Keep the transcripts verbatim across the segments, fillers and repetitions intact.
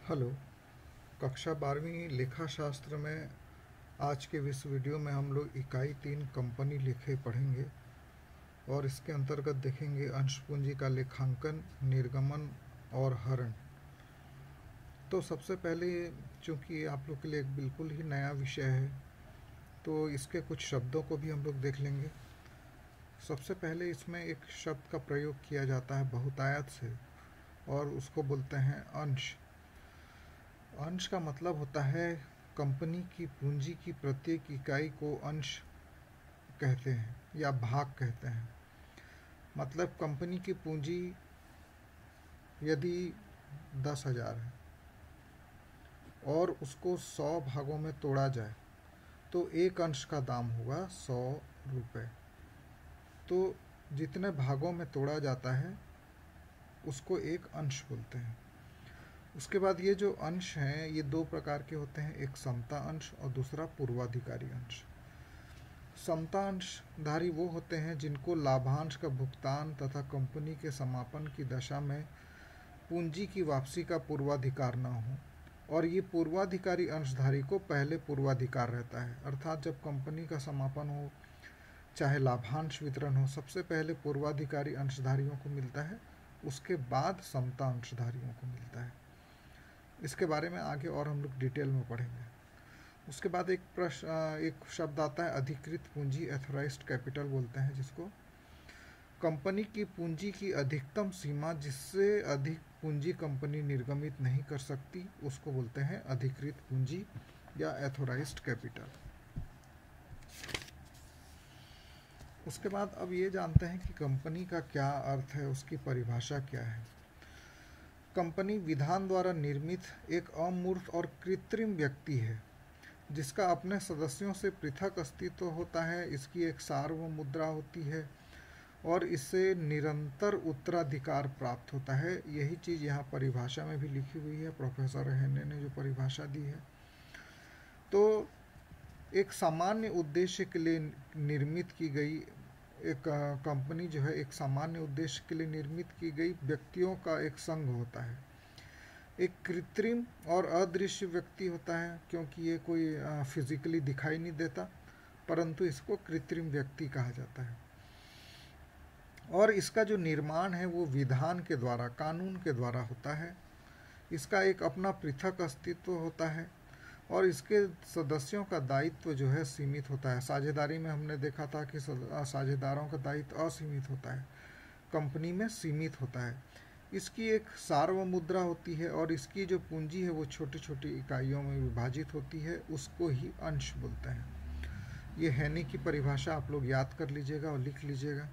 Hello. कक्षा बारहवीं लेखा शास्त्र में आज के इस वीडियो में हम लोग इकाई तीन कंपनी लेखे पढ़ेंगे और इसके अंतर्गत देखेंगे अंश पूंजी का लेखांकन, निर्गमन और हरण। तो सबसे पहले, चूँकि आप लोग के लिए एक बिल्कुल ही नया विषय है, तो इसके कुछ शब्दों को भी हम लोग देख लेंगे। सबसे पहले इसमें एक शब्द का प्रयोग किया जाता है बहुतायत से, और उसको बोलते हैं अंश। अंश का मतलब होता है कंपनी की पूंजी की प्रत्येक इकाई को अंश कहते हैं या भाग कहते हैं। मतलब कंपनी की पूंजी यदि दस हजार है और उसको सौ भागों में तोड़ा जाए तो एक अंश का दाम होगा सौ रुपये। तो जितने भागों में तोड़ा जाता है उसको एक अंश बोलते हैं। उसके बाद ये जो अंश हैं ये दो प्रकार के होते हैं, एक समता अंश और दूसरा पूर्वाधिकारी अंश। समता अंशधारी वो होते हैं जिनको लाभांश का भुगतान तथा कंपनी के समापन की दशा में पूंजी की वापसी का पूर्वाधिकार न हो, और ये पूर्वाधिकारी अंशधारी को पहले पूर्वाधिकार रहता है। अर्थात जब कंपनी का समापन हो चाहे लाभांश वितरण हो, सबसे पहले पूर्वाधिकारी अंशधारियों को मिलता है, उसके बाद समता अंशधारियों को मिलता है। इसके बारे में आगे और हम लोग डिटेल में पढ़ेंगे। उसके बाद एक प्रश्न एक शब्द आता है अधिकृत पूंजी, एथोराइज्ड कैपिटल बोलते हैं जिसको। कंपनी की पूंजी की अधिकतम सीमा जिससे अधिक पूंजी कंपनी निर्गमित नहीं कर सकती उसको बोलते हैं अधिकृत पूंजी या एथोराइज्ड कैपिटल। उसके बाद अब ये जानते हैं कि कंपनी का क्या अर्थ है, उसकी परिभाषा क्या है। कंपनी विधान द्वारा निर्मित एक अमूर्त और कृत्रिम व्यक्ति है जिसका अपने सदस्यों से पृथक अस्तित्व होता है। इसकी एक सार्वभौम मुद्रा होती है और इससे निरंतर उत्तराधिकार प्राप्त होता है। यही चीज़ यहाँ परिभाषा में भी लिखी हुई है, प्रोफेसर हेने ने जो परिभाषा दी है। तो एक सामान्य उद्देश्य के लिए निर्मित की गई एक कंपनी जो है एक सामान्य उद्देश्य के लिए निर्मित की गई व्यक्तियों का एक संघ होता है। एक कृत्रिम और अदृश्य व्यक्ति होता है क्योंकि ये कोई फिजिकली दिखाई नहीं देता, परंतु इसको कृत्रिम व्यक्ति कहा जाता है। और इसका जो निर्माण है वो विधान के द्वारा, कानून के द्वारा होता है। इसका एक अपना पृथक अस्तित्व होता है और इसके सदस्यों का दायित्व जो है सीमित होता है। साझेदारी में हमने देखा था कि साझेदारों का दायित्व असीमित होता है, कंपनी में सीमित होता है। इसकी एक सार्वभौम मुद्रा होती है और इसकी जो पूंजी है वो छोटी छोटी इकाइयों में विभाजित होती है, उसको ही अंश बोलते हैं। ये हेनी की परिभाषा आप लोग याद कर लीजिएगा और लिख लीजिएगा।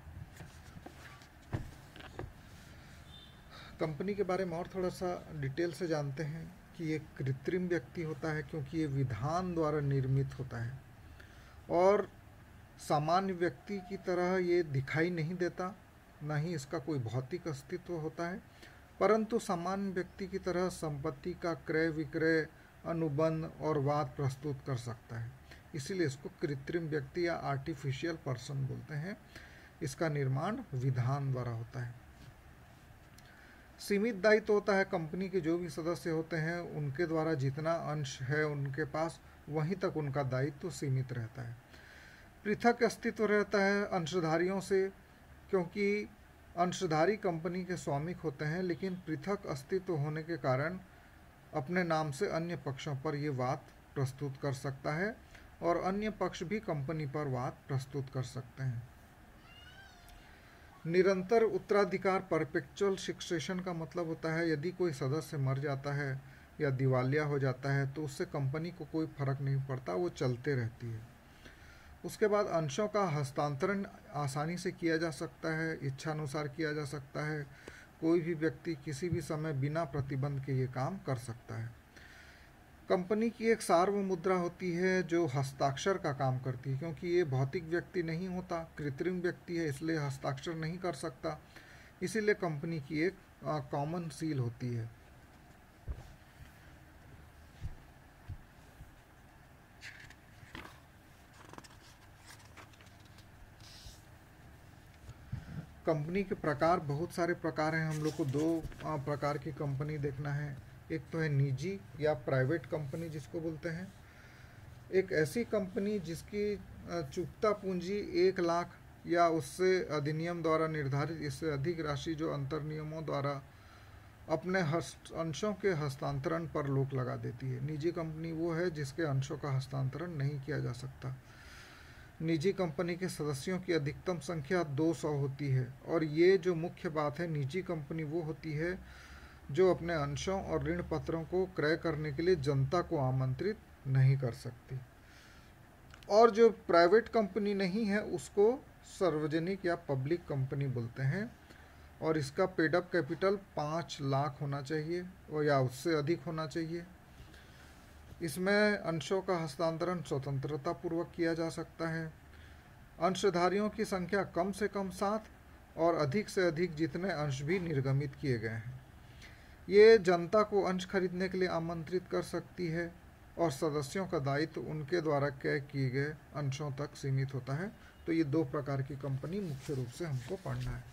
कंपनी के बारे में और थोड़ा सा डिटेल से जानते हैं कि ये कृत्रिम व्यक्ति होता है क्योंकि ये विधान द्वारा निर्मित होता है और सामान्य व्यक्ति की तरह ये दिखाई नहीं देता, न ही इसका कोई भौतिक अस्तित्व होता है, परंतु सामान्य व्यक्ति की तरह संपत्ति का क्रय विक्रय, अनुबंध और वाद प्रस्तुत कर सकता है। इसीलिए इसको कृत्रिम व्यक्ति या आर्टिफिशियल पर्सन बोलते हैं। इसका निर्माण विधान द्वारा होता है। सीमित दायित्व होता है, कंपनी के जो भी सदस्य होते हैं उनके द्वारा जितना अंश है उनके पास वहीं तक उनका दायित्व सीमित रहता है। पृथक अस्तित्व रहता है अंशधारियों से क्योंकि अंशधारी कंपनी के स्वामिक होते हैं, लेकिन पृथक अस्तित्व होने के कारण अपने नाम से अन्य पक्षों पर ये वाद प्रस्तुत कर सकता है और अन्य पक्ष भी कंपनी पर वाद प्रस्तुत कर सकते हैं। निरंतर उत्तराधिकार, परपेचुअल सक्सेशन का मतलब होता है यदि कोई सदस्य मर जाता है या दिवालिया हो जाता है तो उससे कंपनी को कोई फर्क नहीं पड़ता, वो चलते रहती है। उसके बाद अंशों का हस्तांतरण आसानी से किया जा सकता है, इच्छानुसार किया जा सकता है। कोई भी व्यक्ति किसी भी समय बिना प्रतिबंध के ये काम कर सकता है। कंपनी की एक सार्वभौम मुद्रा होती है जो हस्ताक्षर का काम करती है क्योंकि ये भौतिक व्यक्ति नहीं होता, कृत्रिम व्यक्ति है, इसलिए हस्ताक्षर नहीं कर सकता। इसीलिए कंपनी की एक कॉमन सील होती है। कंपनी के प्रकार बहुत सारे प्रकार हैं। हम लोग को दो प्रकार की कंपनी देखना है, एक तो है निजी या प्राइवेट कंपनी जिसको बोलते हैं, एक ऐसी कंपनी जिसकी चुकता पूंजी एक लाख या उससे अधिनियम द्वारा निर्धारित इससे अधिक राशि जो अंतर नियमों द्वारा अपने हस्त अंशों के हस्तांतरण पर रोक लगा देती है। निजी कंपनी वो है जिसके अंशों का हस्तांतरण नहीं किया जा सकता। निजी कंपनी के सदस्यों की अधिकतम संख्या दो सौ होती है, और ये जो मुख्य बात है, निजी कंपनी वो होती है जो अपने अंशों और ऋण पत्रों को क्रय करने के लिए जनता को आमंत्रित नहीं कर सकती। और जो प्राइवेट कंपनी नहीं है उसको सार्वजनिक या पब्लिक कंपनी बोलते हैं, और इसका पेड अप कैपिटल पाँच लाख होना चाहिए और या उससे अधिक होना चाहिए। इसमें अंशों का हस्तांतरण स्वतंत्रता पूर्वक किया जा सकता है। अंशधारियों की संख्या कम से कम सात और अधिक से अधिक जितने अंश भी निर्गमित किए गए हैं। ये जनता को अंश खरीदने के लिए आमंत्रित कर सकती है, और सदस्यों का दायित्व उनके द्वारा क्रय किए गए अंशों तक सीमित होता है। तो ये दो प्रकार की कंपनी मुख्य रूप से हमको पढ़ना है।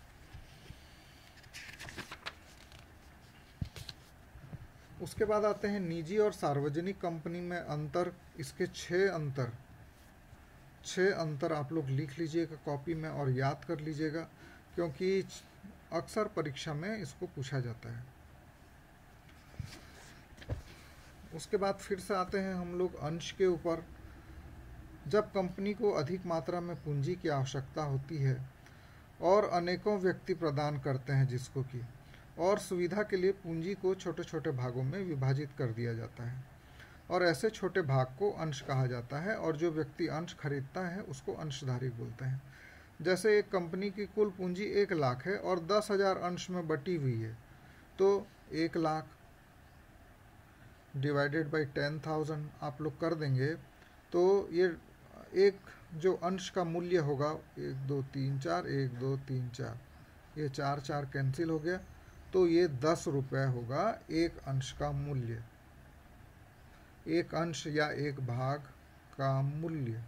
उसके बाद आते हैं निजी और सार्वजनिक कंपनी में अंतर। इसके छह अंतर छह अंतर आप लोग लिख लीजिएगा कॉपी में और याद कर लीजिएगा, क्योंकि अक्सर परीक्षा में इसको पूछा जाता है। उसके बाद फिर से आते हैं हम लोग अंश के ऊपर। जब कंपनी को अधिक मात्रा में पूंजी की आवश्यकता होती है और अनेकों व्यक्ति प्रदान करते हैं जिसको कि और सुविधा के लिए पूंजी को छोटे छोटे भागों में विभाजित कर दिया जाता है, और ऐसे छोटे भाग को अंश कहा जाता है, और जो व्यक्ति अंश खरीदता है उसको अंशधारी बोलते हैं। जैसे एक कंपनी की कुल पूंजी एक लाख है और दस हजार अंश में बटी हुई है, तो एक lakh divided by ten thousand आप लोग कर देंगे, तो ये एक जो अंश का मूल्य होगा, एक दो तीन चार एक दो तीन चार, ये चार चार कैंसिल हो गया, तो ये दस रुपये होगा एक अंश का मूल्य, एक अंश या एक भाग का मूल्य।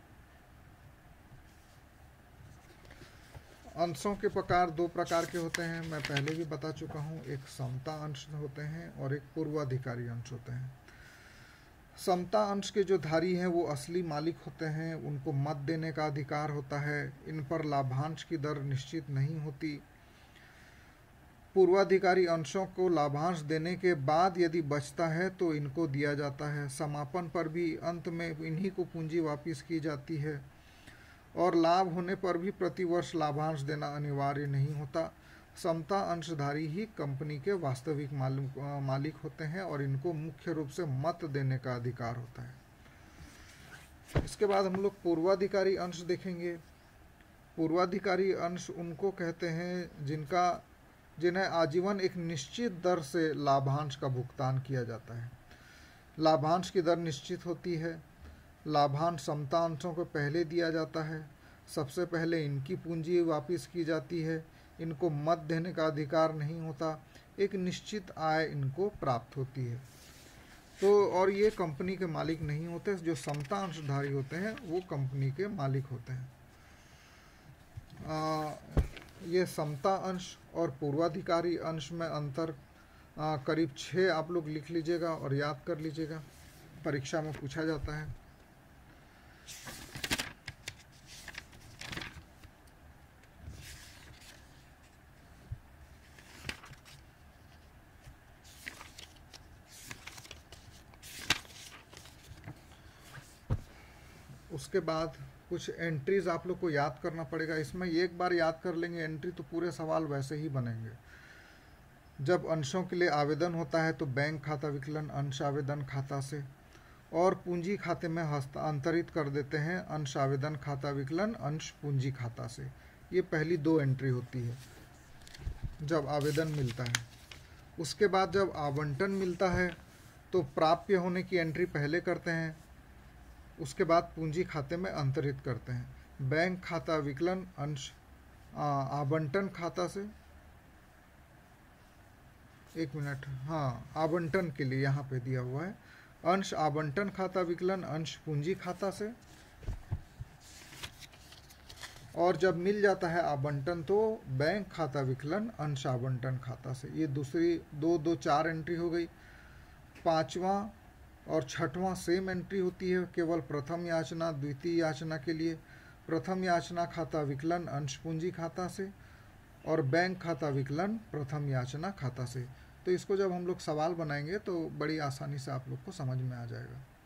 अंशों के प्रकार दो प्रकार के होते हैं, मैं पहले भी बता चुका हूँ। एक समता अंश होते हैं और एक पूर्वाधिकारी अंश होते हैं। समता अंश के जो धारी हैं वो असली मालिक होते हैं, उनको मत देने का अधिकार होता है, इन पर लाभांश की दर निश्चित नहीं होती। पूर्वाधिकारी अंशों को लाभांश देने के बाद यदि बचता है तो इनको दिया जाता है। समापन पर भी अंत में इन्हीं को पूंजी वापस की जाती है, और लाभ होने पर भी प्रतिवर्ष लाभांश देना अनिवार्य नहीं होता। समता अंशधारी ही कंपनी के वास्तविक मालिक होते हैं, और इनको मुख्य रूप से मत देने का अधिकार होता है। इसके बाद हम लोग पूर्वाधिकारी अंश देखेंगे। पूर्वाधिकारी अंश उनको कहते हैं जिनका जिन्हें आजीवन एक निश्चित दर से लाभांश का भुगतान किया जाता है। लाभांश की दर निश्चित होती है। लाभांश समता अंशों को पहले दिया जाता है। सबसे पहले इनकी पूंजी वापस की जाती है। इनको मत देने का अधिकार नहीं होता। एक निश्चित आय इनको प्राप्त होती है। तो और ये कंपनी के मालिक नहीं होते। जो समता अंशधारी होते हैं वो कंपनी के मालिक होते हैं। आ, ये समता अंश और पूर्वाधिकारी अंश में अंतर आ, करीब छः आप लोग लिख लीजिएगा और याद कर लीजिएगा, परीक्षा में पूछा जाता है। उसके बाद कुछ एंट्रीज आप लोग को याद करना पड़ेगा। इसमें एक बार याद कर लेंगे एंट्री तो पूरे सवाल वैसे ही बनेंगे। जब अंशों के लिए आवेदन होता है तो बैंक खाता विकलन अंश आवेदन खाता से, और पूंजी खाते में हस्तांतरित कर देते हैं अंश आवेदन खाता विकलन अंश पूंजी खाता से। ये पहली दो एंट्री होती है जब आवेदन मिलता है। उसके बाद जब आवंटन मिलता है तो प्राप्य होने की एंट्री पहले करते हैं, उसके बाद पूंजी खाते में अंतरित करते हैं। बैंक खाता विकलन अंश आवंटन खाता से, एक मिनट, हाँ आवंटन के लिए यहाँ पे दिया हुआ है अंश आवंटन खाता विकलन अंश पूंजी खाता से, और जब मिल जाता है आवंटन तो बैंक खाता विकलन अंश आवंटन खाता से। ये दूसरी दो दो चार एंट्री हो गई। पाँचवा और छठवां सेम एंट्री होती है केवल प्रथम याचना द्वितीय याचना के लिए। प्रथम याचना खाता विकलन अंश पूंजी खाता से और बैंक खाता विकलन प्रथम याचना खाता से। तो इसको जब हम लोग सवाल बनाएंगे तो बड़ी आसानी से आप लोग को समझ में आ जाएगा।